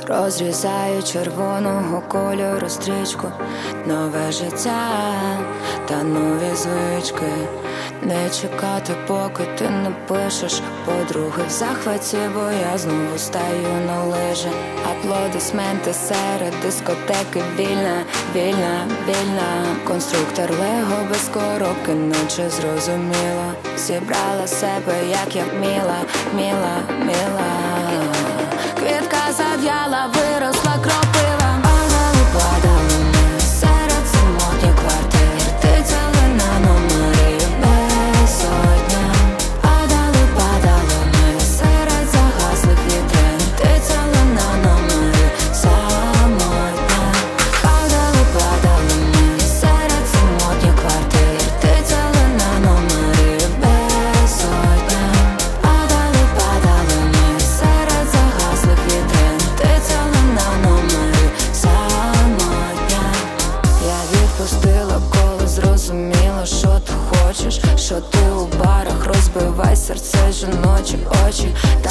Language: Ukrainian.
Розрізаю червоного кольору стрічку, нове життя та нові звички. Не чекати, поки ти напишеш подруги в захваті, бо я знову стаю на лижі. Аплодисменти серед дискотеки, вільна, вільна, вільна. Конструктор Лего без коробки, наче зрозуміла. Зібрала себе, як я вміла, міла, міла. Квітка зав'яла, виросла кропива. Падали, падали ми серед самотніх квартир. Ти цілина номерів безодня. Падали, падали ми серед загаслих вітрин. Ти цілина номерів самотня. Падали, падали ми серед самотніх квартир. Ти цілина номерів безодня. Падали, падали ми серед загаслих вітрин. Ти цілина номерів самотня. Я відпустила, коли зрозуміла, що ти хочеш, що ти у барах розбивай серце жіночі очі.